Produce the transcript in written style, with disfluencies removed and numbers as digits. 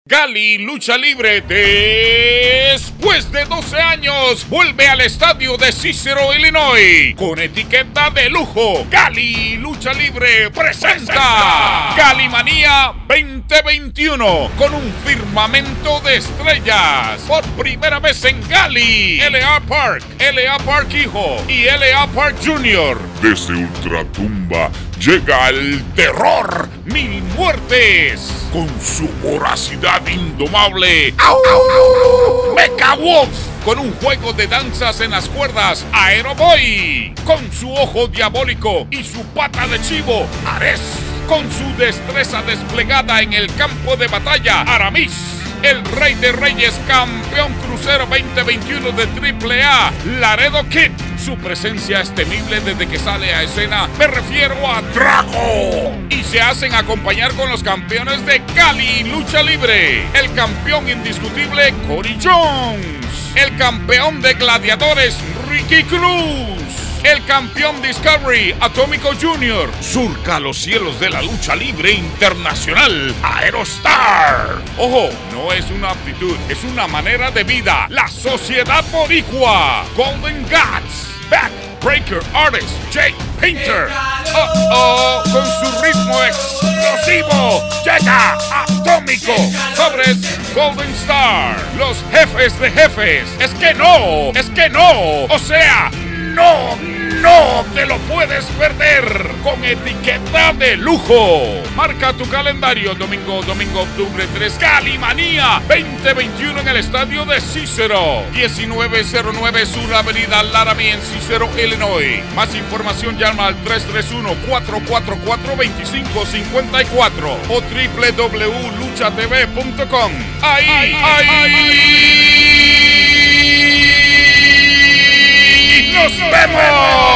Gali Lucha Libre, después de 12 años, vuelve al estadio de Cicero, Illinois, con etiqueta de lujo. Gali Lucha Libre presenta Galimanía 2021, con un firmamento de estrellas. Por primera vez en Gali, L.A. Park, L.A. Park Hijo y L.A. Park Jr. Desde Ultratumba llega el terror, 1000 muertes, con su voracidad indomable. Mecha Wolf, con un juego de danzas en las cuerdas, Aeroboy, con su ojo diabólico y su pata de chivo, Ares, con su destreza desplegada en el campo de batalla, Aramis, el Rey de Reyes, campeón crucero 2021 de AAA, Laredo Kid. Su presencia es temible desde que sale a escena, me refiero a Drago. Y se hacen acompañar con los campeones de Gali Lucha Libre, el campeón indiscutible Cody Jones, el campeón de gladiadores Ricky Cruz, el campeón Discovery, Atómico Jr., surca los cielos de la lucha libre internacional, Aerostar. Ojo, no es una aptitud, es una manera de vida. La Sociedad Boricua, Golden Guts, Backbreaker Artist, Jake Painter. Con su ritmo explosivo, llega Atómico. Sobres Golden Star, los jefes de jefes. Es que no, o sea, no te lo puedes perder, con etiqueta de lujo. Marca tu calendario, domingo, octubre 3, Galimanía 2021 en el estadio de Cicero, 1909 Sur Avenida Laramie en Cicero, Illinois. Más información llama al 331-444-2554 o www.luchatv.com. ¡Ahí! ¡Nos vemos!